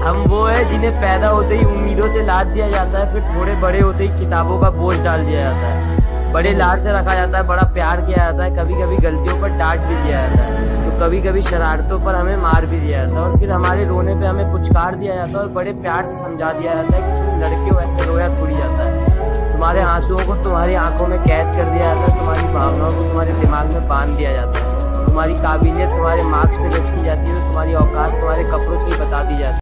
हम वो है जिन्हें पैदा होते ही उम्मीदों से लाद दिया जाता है, फिर थोड़े बड़े होते ही किताबों का बोझ डाल दिया जाता है। बड़े लाड से रखा जाता है, बड़ा प्यार किया जाता है, कभी कभी गलतियों पर डांट भी दिया जाता है, तो कभी कभी शरारतों पर हमें मार भी दिया जाता है, और फिर हमारे रोने पे हमें पुचकार दिया जाता है और बड़े प्यार से समझा दिया जाता है कि तुम लड़के हो, ऐसे रोया थोड़ी जाता है। तुम्हारे आंसुओं को तुम्हारी आंखों में कैद कर दिया जाता है, तुम्हारी भावनाओं को तुम्हारे दिमाग में बांध दिया जाता है, तुम्हारी काबिलियत तुम्हारे मार्क्स पे जज की जाती है, तो तुम्हारी औकात तुम्हारे कपड़ों से ही बता दी जाती है।